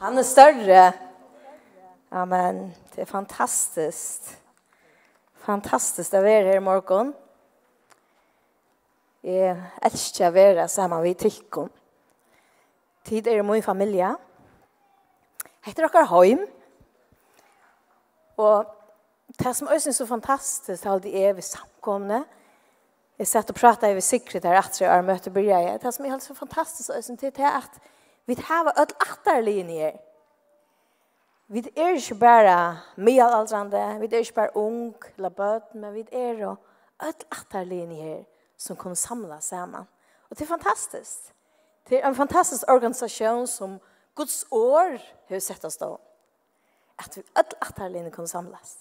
Han är större. Amen. Det är fantastiskt. Fantastiskt att vara här i morgon. Jag älskar att vara samman vid tyckon. Tid är min familj. Heter dere hem. Og det som også er så fantastisk er det evig samkomne. Jeg satt og pratet over sikkerhet her etter jeg møte bryr. Det som er så fantastisk det er at vi har alle atterlinjer. Vi er ikke bare middelaldrende, vi er ikke bare ung eller bød, men vi er alle atterlinjer som kan samles sammen. Og det er fantastisk. Det er en fantastisk organisasjon som Guds år har sett oss da. At vi alle atterlinjer kan samles.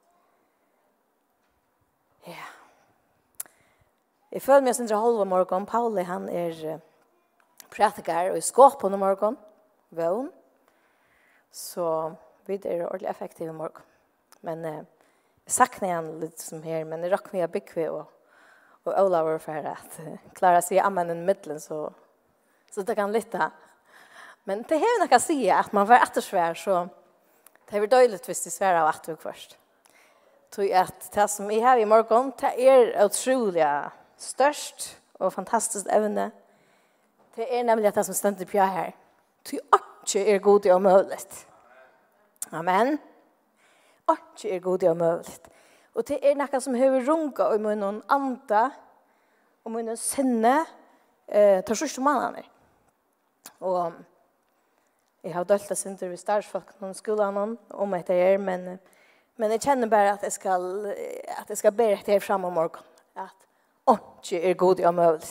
Ja. Jeg føler meg som en halv morgen. Pauli, han er pratiker og i skåpen om morgen. Vån. Så vi er ordentlig effektive i morgen. Men jeg sakner han litt som her, men jeg rakk meg å bygge og Olav for at klare å si amen i midten, så det kan lytte. Men det har noe å si at man var ettersvær, så det er døylig hvis de sværer av etter først. Så at det som jeg har i morgen, det er utrolig størst og fantastisk evne. Det er nemlig at det som stender på her. Det er ikke god og mulig. Amen. Ikke er god og mulig. Og det er noe som har runket om noen andre, om noen sinne, til første mannene. Og jeg har dølt det sinter ved starsfolk noen skolene om etter her, men jeg kjenner bare at jeg skal bære etter her frem om morgen. At ikke er god og mulig.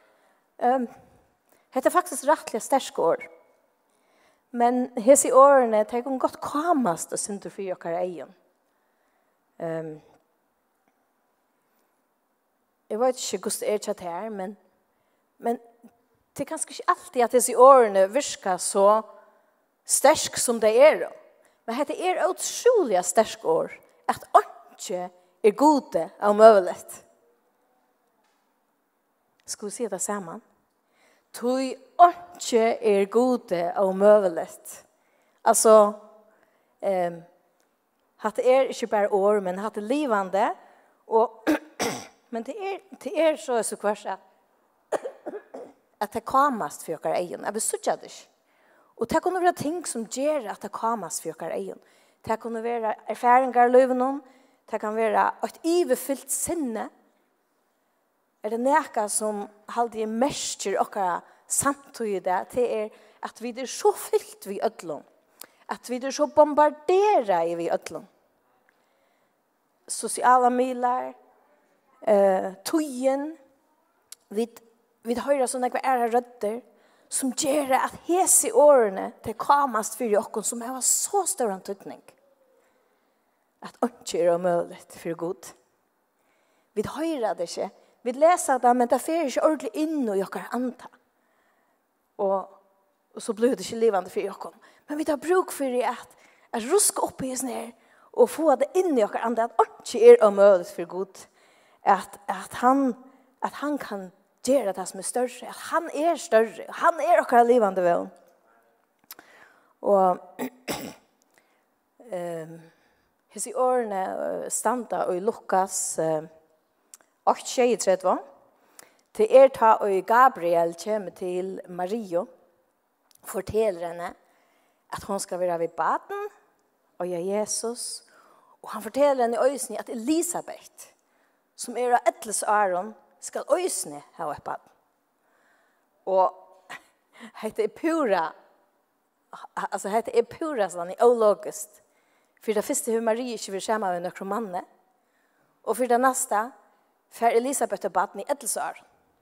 Det er faktisk rettelig sterske år. Men hese årene, det kan godt komast og sinter for dere egen. Jeg vet ikke hvordan det er kjent her, men det er kanskje ikke alltid at disse årene virker så sterk som det er. Men det er utrolig sterk år, at ikke er gode og mulighet. Skal vi si det sammen? Tog ikke er gode og mulighet. Altså, at det er ikke bare år, men at det er livende. Men det er så kvart at det komast for dere egen. Jeg vil søtte det ikke. Og det kunne være ting som gjør at det komast for dere egen. Det kunne være erfaringer i livet. Det kan være et ivefyllt sinne. Er det noe som alltid mestrer dere samtidig det er at vi er så fyllt vid ødlom. At vi er så bombarderet vid ødlom. Sosiale miler, tøyen, vi hører sånne rødder som gjør at hese årene til kamast for dere som har så stor antydning. At ikke er mulig for Gud. Vi hører det ikke. Vi leser det, men det fører ikke ordentlig inn i dere andre. Og så blir det ikke livende for dere. Men vi tar bruk for det at ruske opp i oss ned og få det inn i dere andre. At ikke er mulig for Gud. At han kan gjøre det som er større. At han er større. Han er dere livende vel. Og disse årene standa og i Lukas 8:33. Det er ta og Gabriel kommer til Mario, forteller henne at hun skal være ved baden, og Jesus. Og han forteller henne i øysene at Elisabeth, som er av Etles Aron, skal øysene ha et bad. Og det er pura, altså det er pura sånn i ologisk. For det første hun Marie ikke vil skjemme med noen manne. Og for det neste, for Elisabeth og baden i Etles Aron.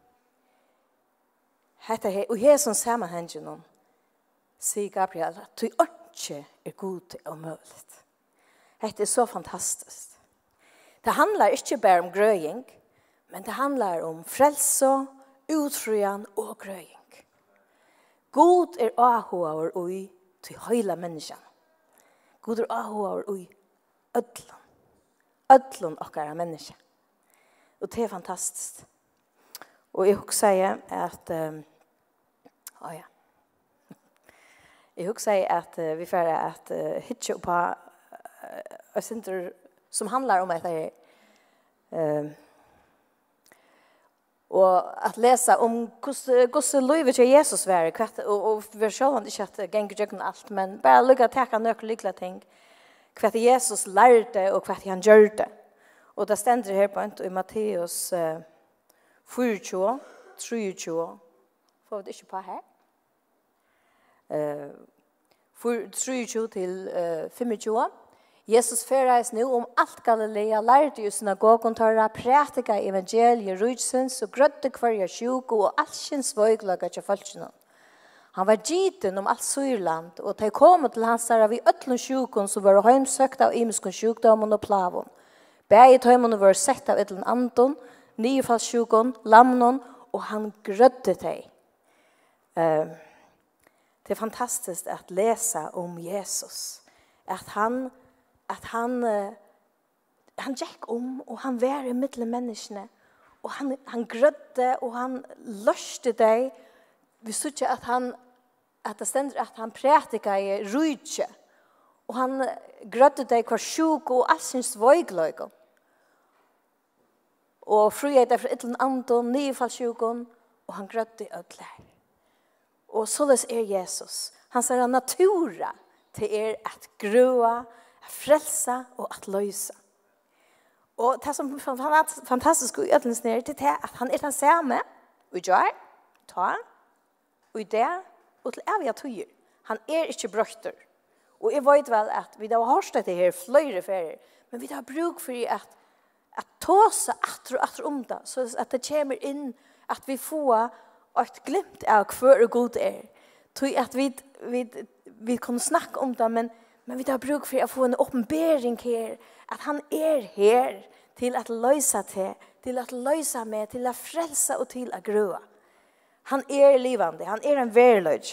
Og her som sammenhenger noen, sier Gabriel, at du ikke er god og mulig. Dette er så fantastisk. Det handler ikke bare om grøying, men det handler om frelse, utfrøyen og grøying. God er avhåver ui til hele mennesken. God er avhåver ui ødlån. Ødlån okkara menneske. Og det er fantastisk. Og jeg husker at Jeg husker at vi får at hitche på et senter som handler om dette her. Og at lese om hvordan livet til Jesus var, og vi selv ikke at det ganger ikke alt, men bare lykke å ta noen lykkelige ting, hva Jesus lærte og hva han gjør det. Og det stender her på i Matteus 24, 23, får vi det ikke på her? 23 til 25. Jesus ferreis nu om alt Galilea, lærte i synagogen tørre, prætika evangeliet, rydsens og grøtte kvarja sjuko og alskjens vøyglaga til folkene. Han var giten om alt Syrland, og de kom til hans der vi øtlen sjukon som var heimsøkt av imiskon sjukdommen og plavon. Begge tøymene var sett av øtlen anton, nyfallssjukon, lamnon, og han grødde dem. Det er fantastisk at lese om Jesus. At han gikk om, og han var i middel menneskene, og han grødde, og han løste deg. Vi så ikke at det stender at han prætika i rydtje, og han grødde deg hver sjuk og allsyns vøygløygon. Og frihet efter ytlen anton, nyfallssjukon, og han grødde ødler. Og således Jesus. Han sier natura til at grøa, at frelsa og at løysa. Og det som er fantastisk i ødlens nere, det er at han den samme, og gjør, ta, og i det, og til evige tøyer. Han ikke brøkter. Og jeg vet vel at vi har hørt dette her flere ferier, men vi har bruk for at tåse atter om det, så at det kommer inn, at vi får et glimt av hver og god Tog at vi kunne snakke om det, men vi har bruk for å få en åpenbering her, at han her til at løse til at løse med, til å frelse og til å grøa. Han livande, han en verløg.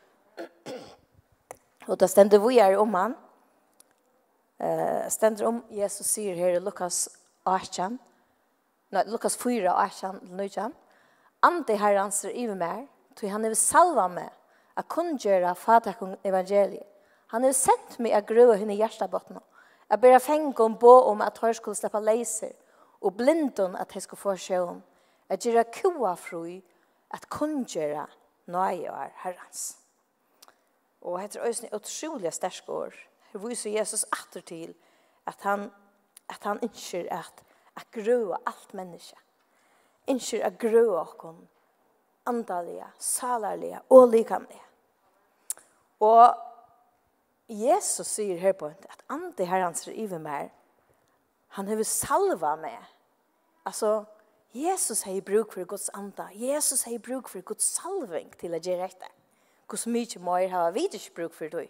Og det stender vi om han. Stender om Jesus sier her i Lukas 18, Lukas 4, 18, 19. Ante herrans i meg, tog han salva meg, a kunngjøre fatakon evangeliet. Han har sendt meg a grøa henne hjertabottene. Jeg ber fenge om bo om at han skulle slippe leiser, og blindon at han skulle få sjøen. Jeg gjør kua fru at kunngjøre nøye er herrans. Og det er også utrolig sterske år. Her viser Jesus atter til at han ønsker at grøa alt menneske. Ønsker at grøa okkom andalige, salarlige og likamlige. Og Jesus sier her på at ande herrans i meg, han har salva meg. Altså, Jesus har bruk for Guds anda. Jesus har bruk for Guds salving til å gjøre dette. Hvor mye mer har vi ikke bruk for det.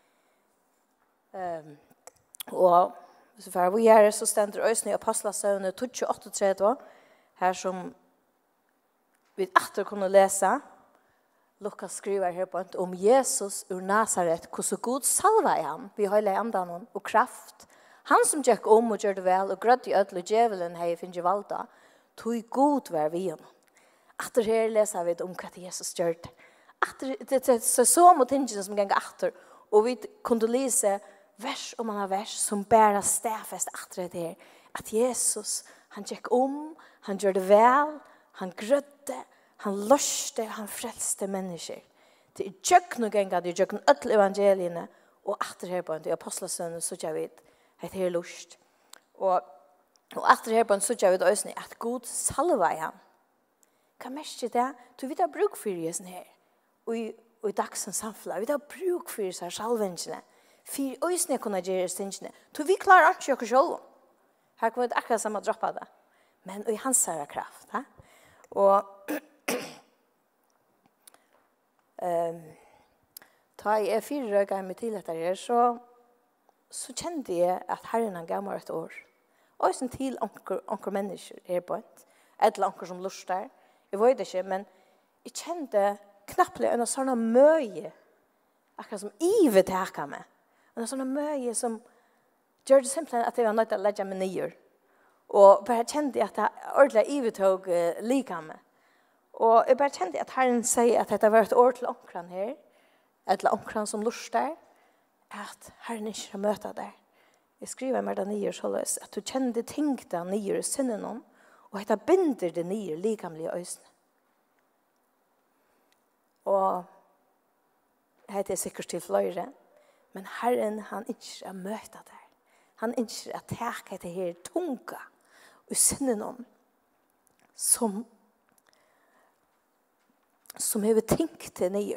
Og så for vi gjør så stender øsene i Apostlasøvne 28-30, her som vi atter kunne lese. Lukas skriver her på om Jesus ur Nazaret, hvordan god salva han, vi har i andan og kraft. Han som gikk om og gjør det vel, og grødde i ødel og djevelen hei finner valda, tog god vær vi han. Atter her leser vi om hva Jesus gjør det. Det er så mot tingene som ganger atter, og vi kunne lese vers om han har vers som bærer stafest atter det her, at Jesus, han gikk om, han gjør det vel, han grødde, han løste, han frelste mennesker. Det er jøkken og ganger, det er jøkken ødel evangeliene, og atter her på en, det er apostelsønnen, så jeg vet, at det er lust. Og atter her på en, så jeg vet også, at Gud salva i ham. Hva mest er det? Du vet ha bruk for det sånn her. Og i dagsens samfunn, vi har bruk for disse salvingene. For øyne kunne gjøre stingene. Så vi klarer ikke å selv. Her kommer det akkurat samme dropp av det. Men i hans er kraft. Ha? Og da jeg 4 ganger til dette her, så kjente jeg at Herren gav meg et år. Og sånn til anker mennesker her på et. Eller anker som luster. Jeg vet ikke, men jeg kjente knapplig en sånn møye, akkurat som Ive taket med. En sånn møye som gjør det simpelthen at jeg var nødt til å legge meg nye. Og bare kjente jeg at jeg ordentlig Ive tog like med. Og jeg bare kjente at Herren sier at dette var et år til omkring her. eller omkring som lustar, at Herren ikke møter der. Jeg skriver med det nye således, at du kjenner det tingte nye i sinnen om, og at det binder det nye likamlige øysene. Og det er sikkert til flere, men Herren, han ikke møter der. Han ikke takke det her tunga i sinnen om, som har tenkt det nye.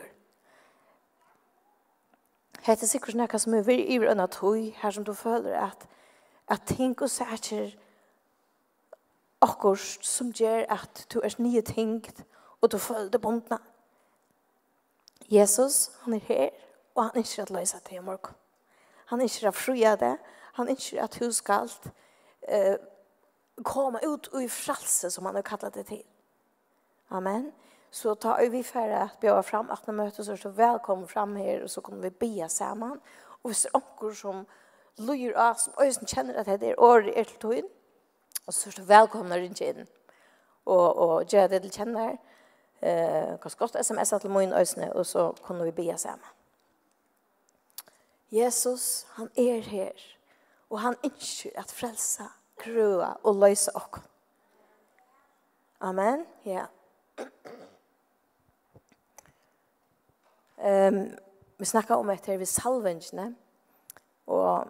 Det er sikkert noe som er veldig ivrig enn at høy, her som du føler at ting og saker akkurat som gjør at du er nye tenkt, og du føler det bundna. Jesus, han er her, og han ønsker at løse det i morgen. Han ønsker at fria det, han ønsker at hun skal komme ut i frelse, som han har kallet det til. Amen. Så tar vi for at bjøre fram at møte, så velkommen fram her, og så kommer vi be sammen. Og hvis det er noen som lurer av, som også kjenner at det er året til tog, og så er det velkommen å ringe inn. Og gjøre det til kjenner. Kanskje godt sms til min øsne, og så kunne vi be sammen. Jesus, han er her, og han ønsker at frelse, krøa og løse oss. Amen. Ja. Vi snakker om etter ved salvengene, og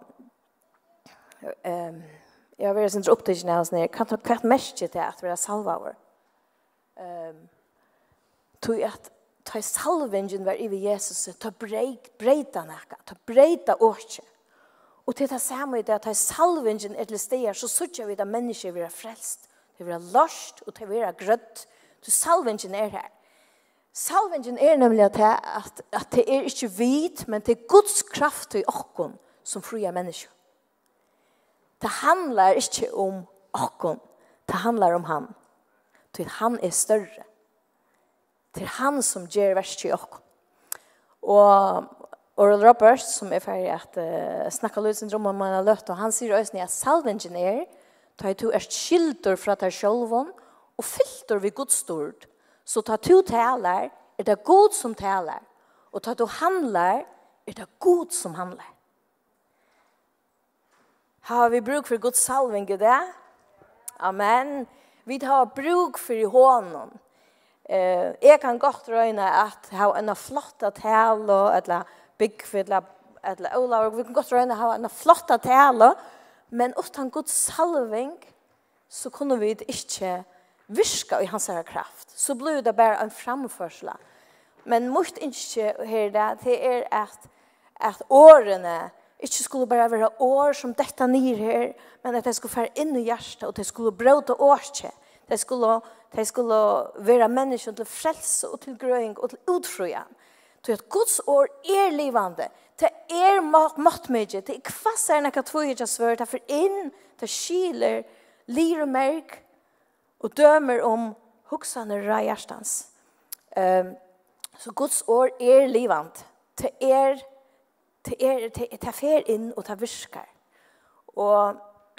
jeg har vært sånn opptidsen av oss nere. Kan du kvart mest til at vi er salvaver? Tog at ta salvingen var i Jesus, ta breita nækka, ta breita åkje. Og til det samme i det, ta salvingen et eller steder, så sørger vi at mennesker vil være frelst, det vil være lost, og det vil være grøtt. Så salvingen er her. Salvingen er nemlig at det er ikke vit, men det er Guds kraft i okken som fria mennesker. Det handler ikke om okken, det handler om han. Til han er større. Det er han som gjør verst i okken. Og Oral Roberts, som er ferdig at snakke litt sin drøm om man har løtt, og han sier også at salvingen er, tar du er skilder fra deg selv, og filter vi Guds stort. Så tar du taler, er det Gud som taler. Og tar du handler, er det Gud som handler. Har vi bruk for Guds salving i det? Amen. Vi har bruk for hånden. Jeg kan godt røyne at ha en flott tale, eller byggfyll, eller Olav, vi kan godt røyne at ha en flott tale, men utan Guds salving, så kunne vi ikke virka i hans kraft. Så blir det bare en framførsel. Men måtte ikke her det er at årene ikke skulle bare være år som dette nir her, men at det skulle fære inn i hjertet, og det skulle bråte årske. Det skulle være mennesker til frelse og til grøying og til utfrøyen. Så at Guds år er livande. Det er måttmedje. Det er kvassere enn at vi ikke har svørt. Det er inn, det skiler, lir og merk, og dømer om hoksene ra hjertens. Så Guds år er livande. Det er fer inn og det virker. Og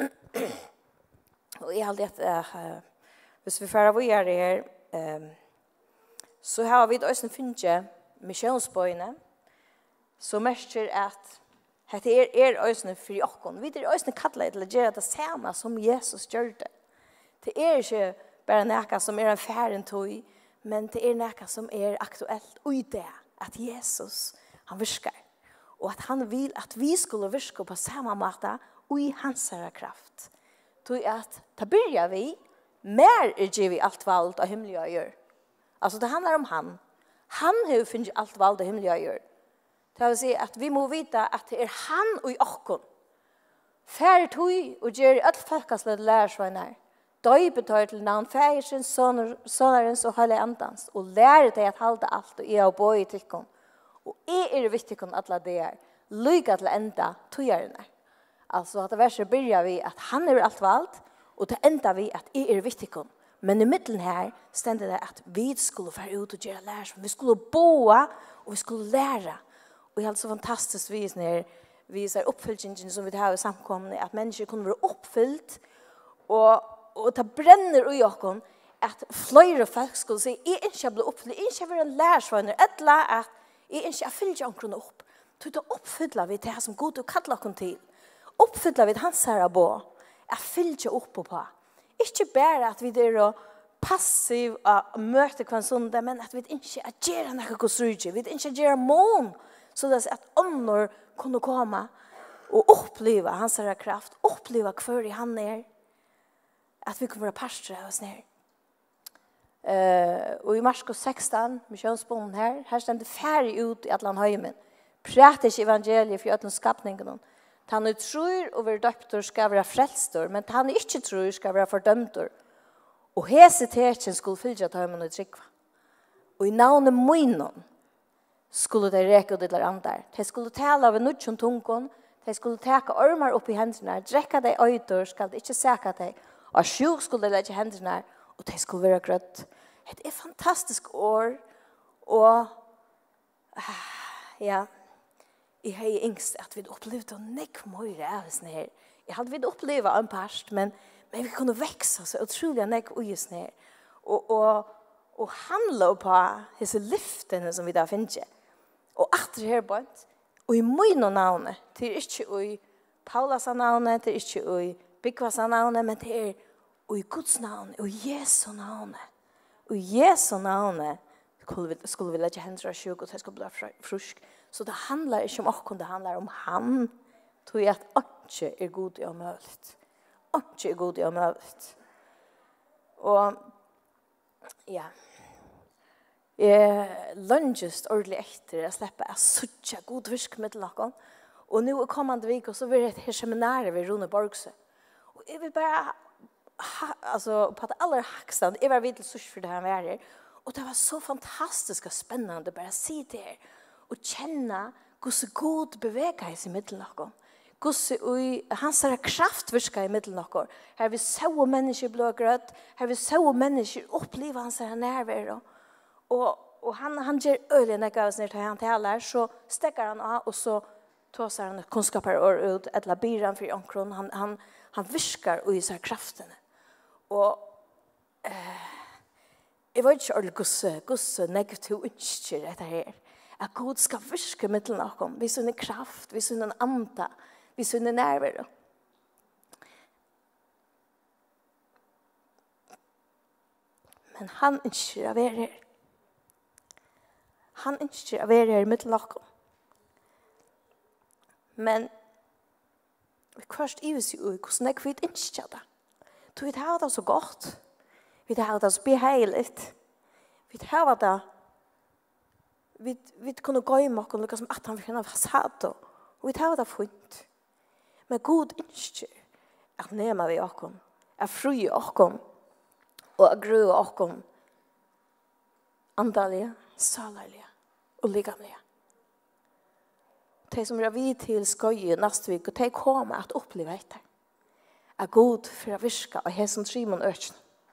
jeg har alltid hvis vi fører vi er her, så har vi også finnet missionsbøyene, som merker at det er også for oss. Vi er også kallet til å gjøre det samme som Jesus gjør det. Det er ikke bare noe som er en færen tog, men det er noe som er aktuelt i det, at Jesus, han virker. Og at han vil at vi skulle virke på samme måte og i hans kraft. Så at da begynner vi, mer er vi alt valgt av himmelig å gjøre. Altså det handler om han. Han har funnet alt valgt av himmelig å gjøre. Det vil si at vi må vite at det er han og i okken. Færre tog og gjør alt folkeslet lærersvøyner. Døybetar til navn færsens, sonarens og hele andans. Og lærer deg at halde alt og jeg har bøy i tykken. Og jeg er viktig at alle det er. Lykke til enda toggjørende. Altså at det verset begynner vi at han er alt valgt, og det enda vi at jeg er viktig. Men i midten her stender det at vi skulle være ut og gjøre lærer. Vi skulle boa, og vi skulle lære. Og det er så fantastisk vis når vi ser oppfyllingen som vi har i samkomne, at mennesker kunne være oppfyllt, og det brenner i oss at flere folk skulle si, jeg ikke ble oppfyllt, jeg ikke være lærersvønner, eller at Jeg ønsker jeg fyller omkring opp. Du da oppfyller vi det som god du kaller oss til. Oppfyller vi hans her bo. Jeg fyller opp på. Ikke bare at vi er passiv og møter hver sondag, men at vi ikke agerer noe konstruert. Vi ikke agerer mån, så det at ånder kunne komme og oppleve hans her kraft, oppleve hver i han er, at vi kunne være pastor av oss ned. Og i Marskos 16, misjonsbonden her stender ferdig ut i Atlan Høymen. Prater ikke evangeliet for alle skapningene. Han er tror og vil døpter skal være frelstor, men han ikke tror skal være fordømter. Og hesiteten skulle fylle til Høymen og trykva. Og i navnet munnen skulle de reke og dittler andre. De skulle tale av nødtjon tungen, de skulle teke ormer opp i hendene, drekke de øyder, skal de ikke seke de. Og sjuk skulle de legge hendene, og de skulle være grøtt. Det er fantastisk år, og ja, jeg har yngst at vi opplevde å nekk mye av oss her. Jeg hadde vi opplevd en parst, men vi kunne vekse så utrolig nekk oss her. Og handle på disse lyftene som vi da finner. Og etter her bort, og i mine navnet, det er ikke i Paulas navnet, det er ikke i Bygvas navnet, men det er i Guds navnet, og Jesu navnet. Og Jesu navnet skulle vi legge hender av sjuk, og det skulle bli frusk. Så det handler ikke om oss, det handler om han. Tror jeg at ikke er god og mulig. Ikke er god og mulig. Og ja, jeg lønges ordentlig etter å slippe jeg suttje god virkemiddel noen. Og nå er kommende vik, og så vil jeg et seminaret ved Rune Borgsø. Og jeg vil bare, altså på det aller hakste, jeg var vidt til for det her med her. Og det var så fantastisk og spennende bare å si det her. Og kjenne hvordan god beveger seg i middelen noen. Hvordan hans kraft virker i middelen noen. Her vi så mennesker blågrøtt, her vi så mennesker oppleve hans nærvær. Og han gjør øyelig når jeg snart han taler, så stekker han av, og så tar han kunnskaper ut, eller byr han for omkron. Han virker i seg kraftene. Og jeg vet ikke ordentlig hvordan negativt ønsker dette her. At Gud skal virke mitt noen. Vi sønner kraft, vi sønner anda, vi sønner nærvær. Men han ønsker å være her. Han ønsker å være her mitt noen. Men først i oss jo, hvordan jeg vet ønsker det. Du vet ha det så godt. Vi har det så beheiligt. Vi har det. Vi kunne gå i mokken, lukka som at han vil kunne fasade. Og vi har det funnet. Men god ønsker at nema vi okken, at fri okken, og at grø okken, andalige, salarlige og ligamlige. De som er vid til skøye neste vik, og de kommer at oppleve etter. Er god for å virke og hesen trimon økene.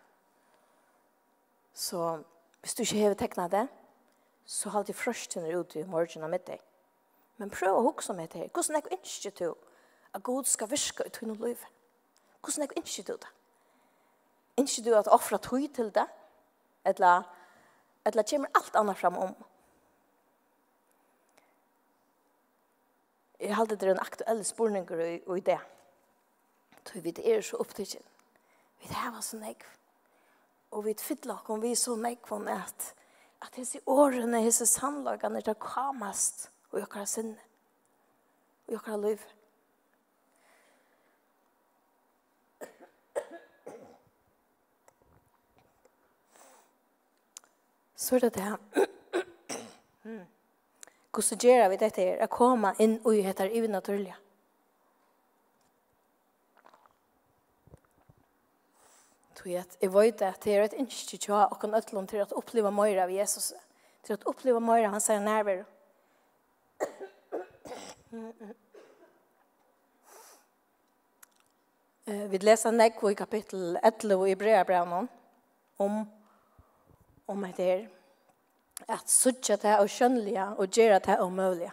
Så hvis du ikke har teknet det, så har de frøstene ut i morgen og middag. Men prøv å huske om det her. Hvordan jeg ønsker du at Gud skal virke i tøyne liv? Hvordan jeg ønsker du det? Ønsker du at offre tøy til det? Eller kommer alt annet frem om? Jeg har alltid en aktuell spørning i det. Vi er så opptatt. Vi har så negv. Og vi fyller om vi så negv om at disse årene, disse sannlagene, det kamast og jeg har sinne. Og jeg har liv. Så er det det. Hvordan gjør vi dette her? Å komme inn og heter i naturlige. Jeg vet at det er et ønske til å kunne øtlån til å oppleve mer av Jesus. Til å oppleve mer av hans nærvær. Vi leser nekvo i kapittel 11 i Hebreerbrevet om det her. At suttje det og skjønnelige og gjøre det umulige.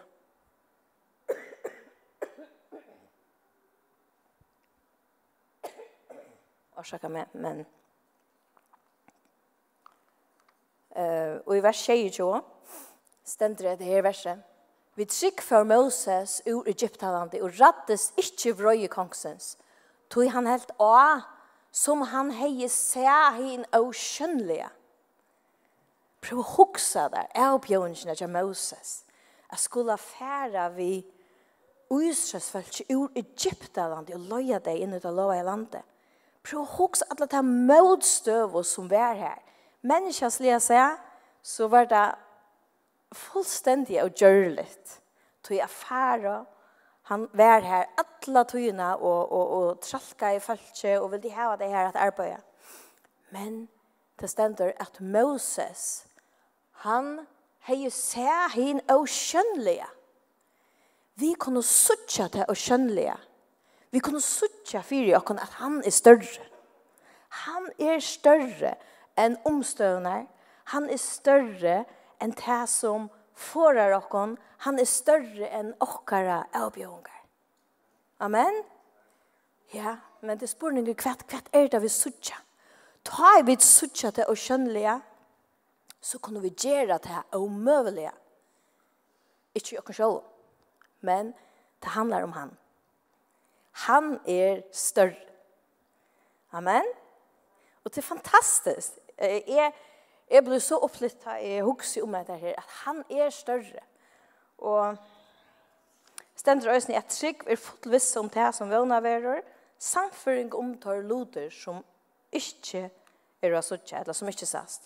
Orsaka meg, men og i vers 22 Stendur det her verset. Vi trygg for Moses ur Egyptalandet og rattes ikke vrøye kongsens. Tog han helt av som han hei seg hin og skjønnelige. Prøv å hukse der, avbjørnene til Moses. Jeg skulle fære vi Israelsfolk ur Egyptalandet og løye deg inn ut av lova i landet. Prøv å hukse alle de motstøv som var her. Menneskeslige seg, så var det fullständigt och görligt. Tog jag fara, han var här alla tygna och tralka i fältje och ville ha det här att arbeta. Men det ständer att Moses, han hej sä hin oskönliga. Vi kunde sucha det oskönliga. Vi kunde sucha för och att han är större. Han är större än omstövnar. Han är större än det som forar oss. Han är större än okkara avbjörningar. Amen? Ja, men det spår nu kvart det vi sucha. Tar vi sucha det och skönliga, så kunde vi göra det omöjliga. Inte jag själv, men det handlar om han. Han är större. Amen? Och det är fantastiskt. Jag blir så upplyftad i huset om det här, att han är större. Och ständer ösning att trygg är fullviss om det som vånar veror, samföring om tar loder som inte är rasutja, eller som inte sast.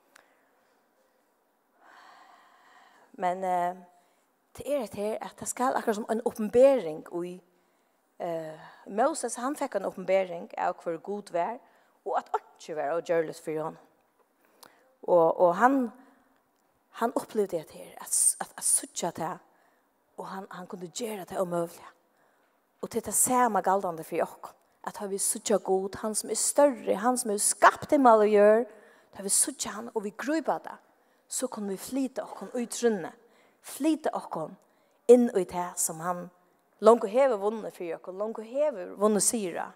Men det är det här att det ska akkurat som en uppenbering i Moses, han fick en uppenbering av hur god var och att inte vara och görligt för honom. Och han upplevde det här att sucha det och han kunde göra det omöjliga. Och det är samma galdande för oss. Att har vi sucha god, han som är större, han som är skapt i mal och gör, har vi sucha han och vi grubar det, så kan vi flyta oss utrunne, flyta oss in i det som han långt hever vunnit för oss, långt hever vunnit syra.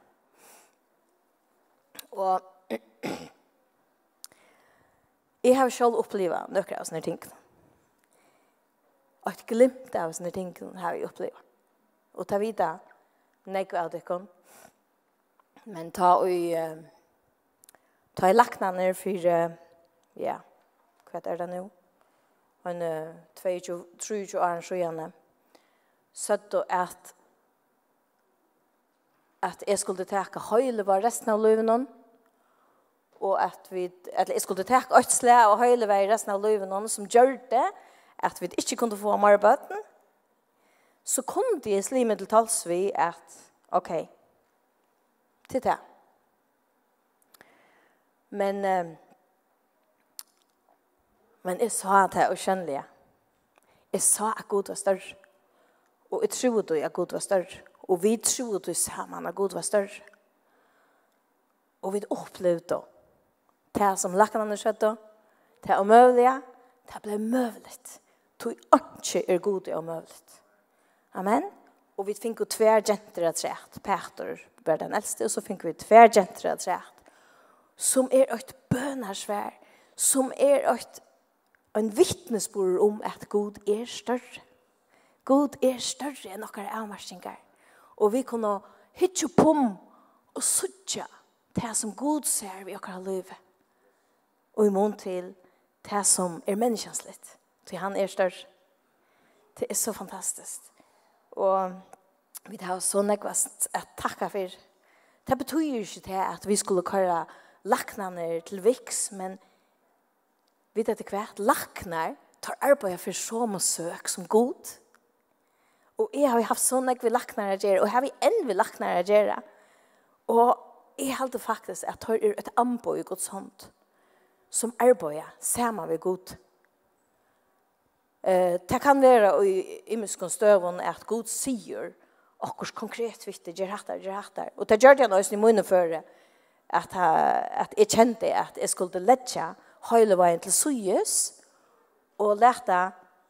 Och jag har själv upplevt några av sådana ting. Och ett glimt av sådana ting har jag upplevt. Och ta vidare, nekva av det. Men ta i lacknader för, ja, vad är det nu? En 22-23 år sedan. Så att jag skulle ta höjle var resten av livet. Och att jag skulle ta ett slag och höjle var resten av livet som gör det att vi inte kunde få arbetet. Så kunde jag slime till tals vi att okej, titta. Men jag sa att det var kännliga. Jag sa att Gud var större. Och jag trodde att Gud var större. Och vi trodde samman att Gud var större. Och vi upplevde det som lacknarna skedde. Det är omöjliga. Det blev möjligt. Det är Gud är omöjligt. Amen. Och vi fick två genter att rätt. Peter var den äldste. Och så fick vi två genter att rätt. Som är ett bönarsvär. Som är en vittnesbord om att Gud är större. Gud är större än några avmarsningar. Och vi kunde hitta på och sucha det som Gud ser i våra liv. Och i mån till det som är människansligt. Till han är större. Det är så fantastiskt. Och vi har så nekvast att tacka för. Det betyder inte det att vi skulle köra lacknader till viks, men vet att det kvart lacknar tar arbete för så mycket sök som god. Och jag har haft så nekv lacknar att göra, och har vi än vid lacknar att göra. Och jag har faktiskt att det är ett anbo i Guds hand som arbetar samman med god. Det kan vara i imenskon stövon att Gud säger och konkret viktigt gör hattar. Och det gör det också i munnen för att jag kände att jag skulle lägga hela vägen till Sujus och lätta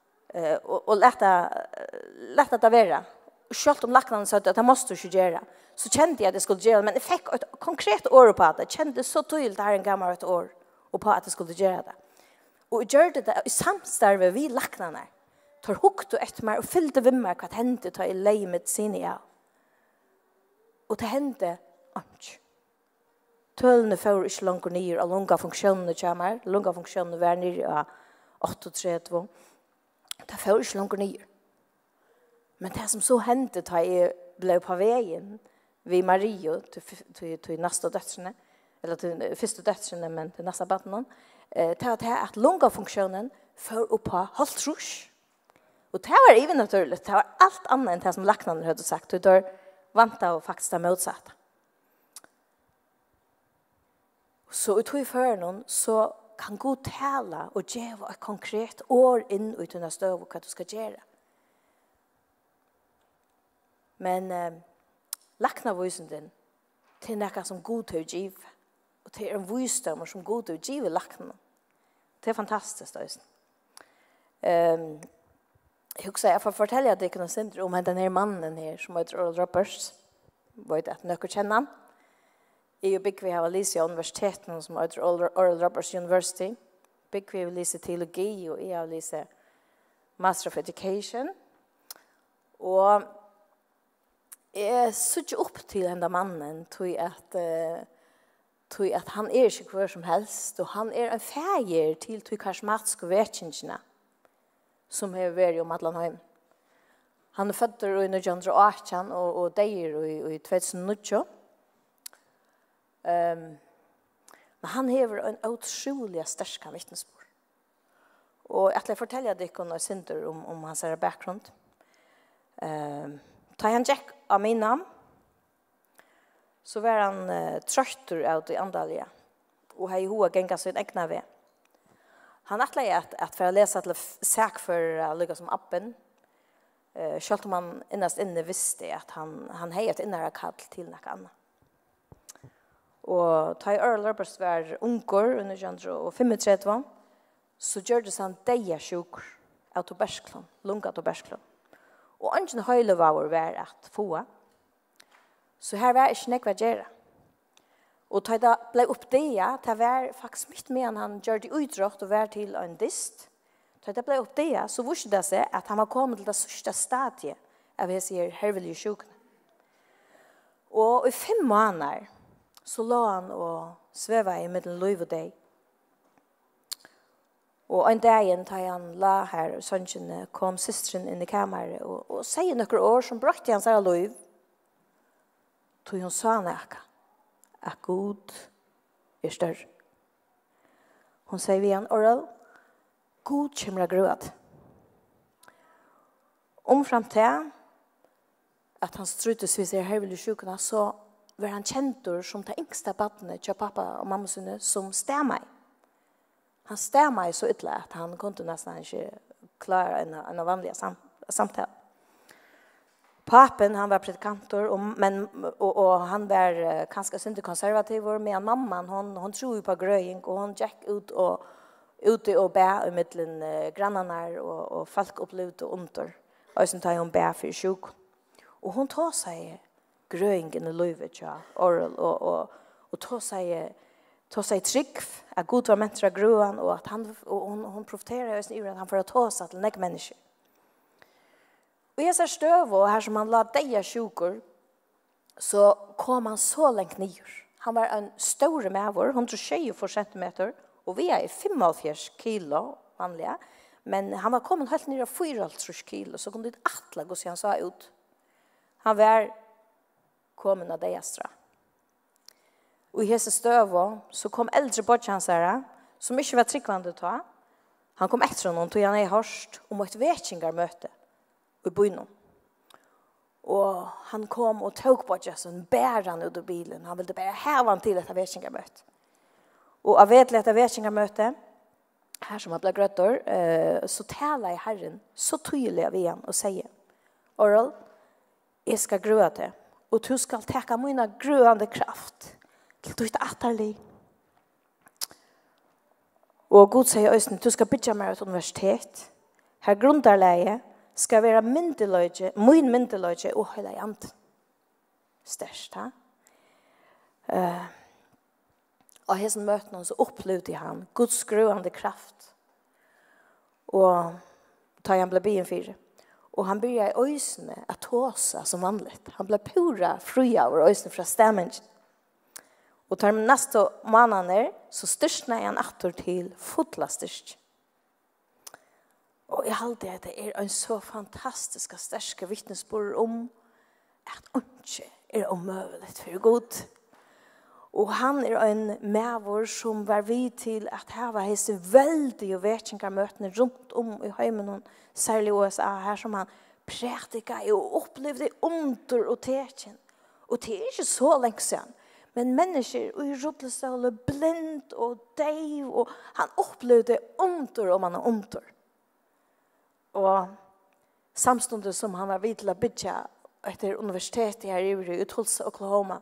det vara. Själv om lacknaden sa att det måste inte göra. Så kände jag att det skulle göra. Men jag fick ett konkret år på det. Jag kände så tydligt att det här en gammal ett år och på att det skulle göra det. Og gjør det i samstarve vi laknene. Tar hukt og etter meg og fyllde ved meg hva hendte ta i leie med sine ja. Og det hendte ikke. Tølene får ikke langt ned av lunga funksjonene kommer. Lunga funksjonene var nere av 38. Det får ikke langt ned. Men det som så hendte ta i ble på veien vi Mario til neste dødsene, eller til første dødsene, men til neste baden, til at lungafunksjonen får opp på halvt rush. Og det var even naturligt. Det var allt annat än det som laknarna hade sagt. Du då vanta och faktiskt det motsatta. Så ut i förnon så kan Gud tala och ge ett konkret år in i dina stöv och vad du ska göra. Men laknarvisen till något som Gud har giv. Och till en visdom som Gud har giv i laknarna. Det är fantastiskt. Jag får fortälja att det kan syndra om den här mannen här som heter Oral Roberts. Vet att nöker känna han. I Byggvi har Alicia universiteten som heter Oral Roberts University. Byggvi har Alicia teologi och jag har Alicia Master of Education. Och jag såg upp till den där mannen tror att han är inte kvar som helst och han är en färger till karismatiska vetjingarna som har varit om Atlanheim. Han är född i 1918 och dör i 2019. Men han har en otroligt stark vittnesbörd. Och jag vill fortälja dig några synder om hans bakgrund. Ta han Jack av min namn så var han tröttur av det andaliga och har hoa gänga sin egna väg. Han atleie at for å lese til sak for lukka som appen, selv om han innast inne visste at han hei et innere kall til noe annet. Og da Earl Roberts var unger under 1935, så gjørdes han deia sjuker av tuberklon, lunga tuberklon. Og ingen høylevauer var at få. Så her var ikke nekva gjøre. Og da det ble oppdaget, det var faktisk mitt med han gjør det utrått og var til en dist. Da det ble oppdaget, så visste det seg at han var kommet til det sørste stadiet av jeg sier hervelige sjukene. Og i 5 måneder så la han og sveva i middelen liv og deg. Og en dag da han la her, sønnene kom systeren inn i kammeret og sier noen år som brøtte hans her liv. Så hun sa noe. At Gud større. Hun sier vi han, Oral, Gud kommer av grød. Fram til at han struttes hvis jeg er hervelig sjukene, så var han kjentur som det yngste badene til pappa og mamma sine som stemmer. Han stemmer så ytterlig at han kunne nesten ikke klare en vanlig samtale. Papen han var predikantor och han var ganska synd konservativ men mamman hon tror ju på gröing och hon gick ut och ute och bä i mitten grannarna och folk upplevde under och sen tar hon bä för sjuk och hon tar sig gröingen i livet ja Oral och tar sig trick att Gud var mentra gröan och att hon profeterar just i att han får ta sig till näck människor. Och jag ser stöv och här som han la deja sjukor så kom han så långt ner. Han var en stor mävor, 120 centimeter och vi är 45 kilo vanliga. Men han var kommit helt ner av 4 kilo så kunde det attla gå så han sa ut. Han var kommit av dejastra. Och i hese stöv så kom äldre bortchansare som inte var tryggvande att ta. Han kom efter honom tog han i hörst och måtte vetkingarmöte. I bynum. Och han kom och tog på Jason bäran ut ur bilen. Han ville bara häva han till ett vetkingamöte. Och av ett vetkingamöte här som har blivit gröttor så talar i Herren så tydligt vi han och säger Oral, jag ska gröa det och du ska täcka mina gröande kraft till du inte attarlig. Och Gud säger östen, du ska bygga med ett universitet. Här grundarläge ska vara min myndelöjde och hela i anden. Största. Och hessen möten så upplevde han Guds gröande kraft Og tar han ble bien fyra. Og han börjar i øysene at tåsa som vanligt. Han ble pura fri av øysene fra stemmen. Og tar neste måneder så styrstner han atter til fotla styrst. Og jeg halte at det en så fantastisk og sterske vittnesbord om at ikke omøvelig for Gud. Og han en medvår som var vid til at her var hese veldig og vetjengarmøtene rundt om i heimen, særlig i USA, her som han prædika og opplevde under og tekjen. Og det ikke så lenge siden. Men mennesker i rullestol blind og deiv, og han opplevde under og man under. Og samstundet som han var vid til å bygge etter universitetet her i Tulsa, Oklahoma,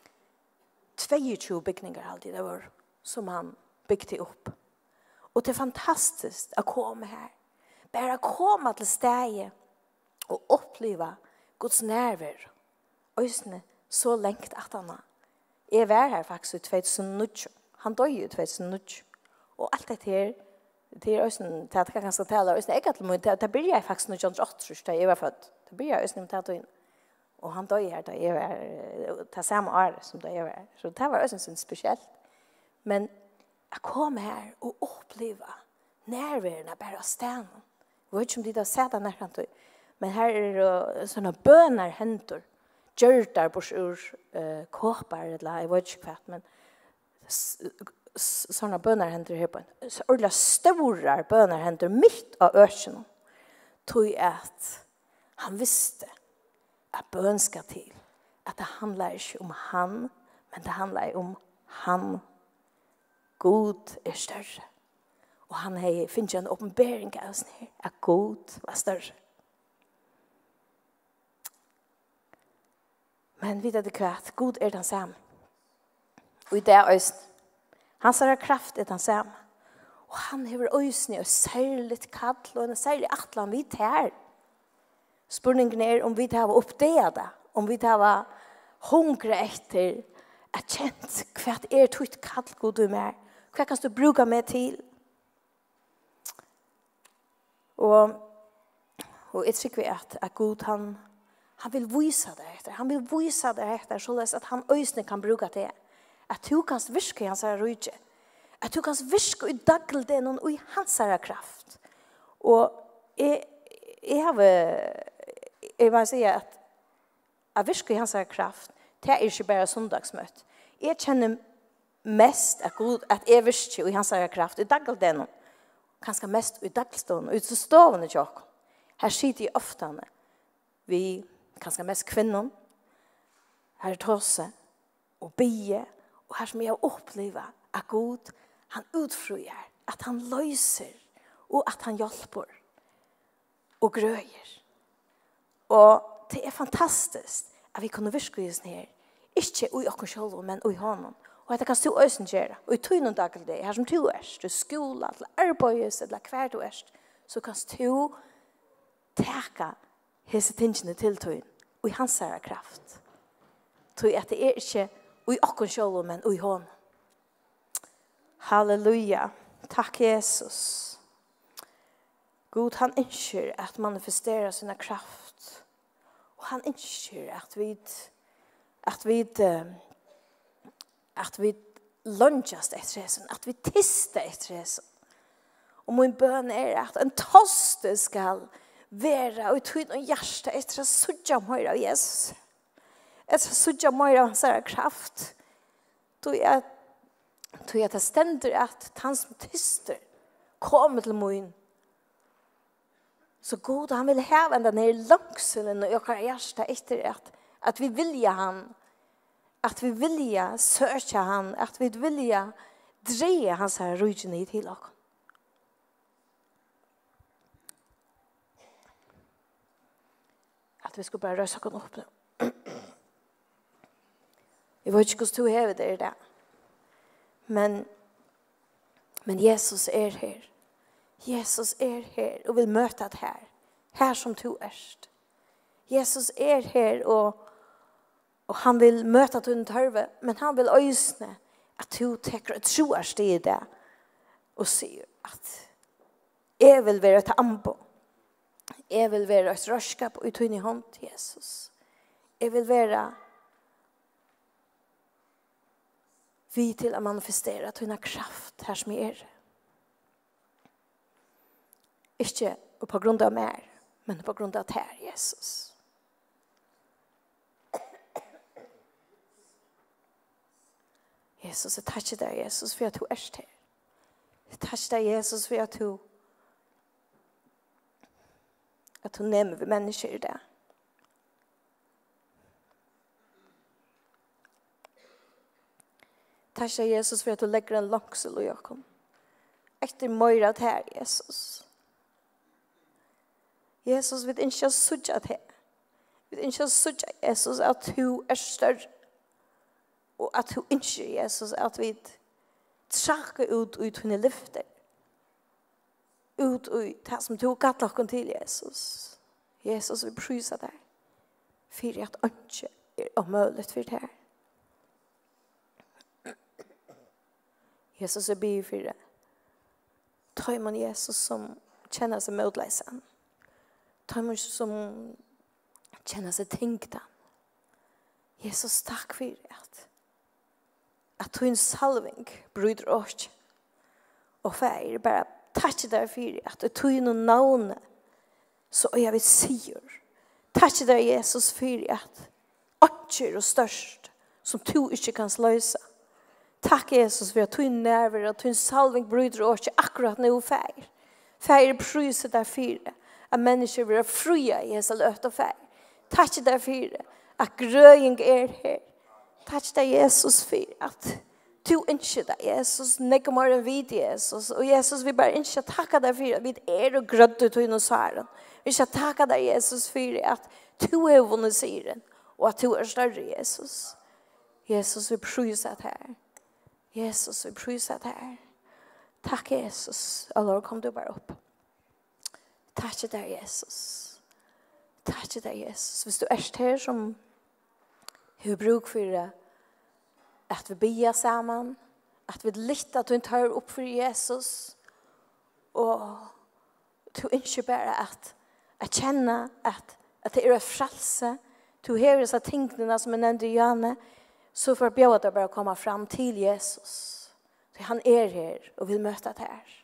22 bygninger alltid det var som han bygde opp. Og det er fantastisk å komme her. Bare komme til stedet og oppleve Guds nærvær. Og så lengt at han har. Jeg var her faktisk i 2009. Han døde i 2009. Og alt det her, det er også det jeg kan tale. Det blir jeg faktisk når John Rottrush, da jeg var født. Det blir jeg også når jeg inn. Og han døde her da jeg var, det samme år som da jeg var. Så det var også sånn spesielt. Men jeg kom her og oppleve nærværende bare av stedet. Jeg vet ikke om de har sett det nærmere. Men her det sånne bønner henter. Gjørter bors ur kåper, eller jeg vet ikke hva, men sånne bønner henter her på en. Så ordentlig store bønner henter midt av økene. Tog at han visste at bøn skal til. At det handler ikke om han, men det handler om han. Gud større. Og han finner en åpenbering av oss her, at Gud var større. Men vet du hva? Gud den samme. Og i det øyne. Hans kraft den samme. Og han har øyne og særlig kall og en særlig atlan vi tar. Spurningen om vi har oppdaget det. Om vi har hungret etter at kjent hva tøyt kall Gud du med. Hva kan du bruke meg til? Og jeg tror at Gud han vil vise det etter. Han vil vise det etter så at han øyne kan bruke det. At du kan virke i hans rydde. At du kan virke i dagligdagen og i hans kraft. Og jeg må si at virke i hans kraft, det er ikke bare søndagsmøte. Jeg kjenner mest at jeg virke i hans kraft i dagligdagen. Kanskje mest i dagligdagen og i stående tjokk. Her sitter jeg ofte vi kanskje mest kvinnen. Her tåse og bie. Og her som jeg har opplevd at Gud, han utfrøyer, at han løser og at han hjelper og grøyer. Og det er fantastisk at vi kunne virke i oss her. Ikke i oss selv, men i hånden. Og det kan stå øyne gjøre. Og i tøyne dager det, her som du til skole, til arbeids, eller hver du så kan du teka hese tingene til tøyne. Og i hans kraft. Tøy at det er ikke i oss selv, men i hånden. Halleluja. Takk Jesus. Gud, han ønsker at manifestere sin kraft. Og han ønsker at vi lunges etter resen, at vi tister etter resen. Og min bøn at en toste skal være og tøyne og hjerte etter å sudja mer av Jesus. Etter å sudja mer av hans kraft. Tog jeg det stender at han som tister kommer til min. Så God, han vil heve den her langselen og jeg hjerte etter at vi vilja han. At vi vilja søke han. At vi vilja dreie hans her rydgjene i til oss. At vi skulle bare røse oss opp. Jeg vet ikke hvordan du hever det i det. Men Jesus her. Jesus her og vil møte det her. Her som du Jesus her og han vil møte din tørve, men han vil øyne at du tenker et troerst i det og sier at Jeg vil være et ambo. Jeg vil være et rørskap og utøyne hånd til Jesus. Jeg vil være vi til å manifestere tøyne kraft her som jeg er. Ikke på grunn av meg, men på grunn av her, Jesus. Jesus, jeg takker deg, Jesus, for at du er her. Jeg takker deg, Jesus, for at du nemmer vi mennesker i det. Takker deg, Jesus, for at du legger en langsel i oss. Etter mer av her, Jesus. Jesus, vi ikke sødge til. Vi ikke sødge, Jesus, at du er større. Og at du ikke, Jesus, at vi trakker ut i dine lyfter. Ut i det som du har gatt dere til, Jesus. Jesus, vi pryser deg. For at ikke er omøyelig for det. Jesus, jeg ber for det. Ta man Jesus som kjenner seg møtleisen. Ta man som kjenner seg tenkta. Jesus, takk for det. At du en salving bryter oss. Og feir bare takk deg for at du en navn så jeg vil sier. Takk deg, Jesus, for at åkker og størst som du ikke kan sløse. Takk, Jesus, for at du en nerver og du en salving bryter oss akkurat nå feir. Feir pryser deg for at mennesker vil fria i Jesus løt og feir. Takk deg for at grøying er her. Takk deg, Jesus, for at du ønsker deg, Jesus, nekker mer enn vid, Jesus. Og Jesus, vi bare ønsker takke deg for at vi er og grødde til noen svaren. Vi ønsker takke deg, Jesus, for at du er vunnet siren, og at du er større, Jesus. Jesus, vi pryser deg her. Jesus, vi pryser deg her. Takk, Jesus. Allah, kom du bare opp. Takk deg, Jesus. Takk deg, Jesus. Hvis du er her som hur bruk för att vi ber samman, att vi lyssnar att du inte hör upp för Jesus och du inte bara att känna att det är ett frälse. Du hör dessa tingna som jag nämnde i Janne, så får jag bjuda dig bara komma fram till Jesus. Så han är här och vill möta det här.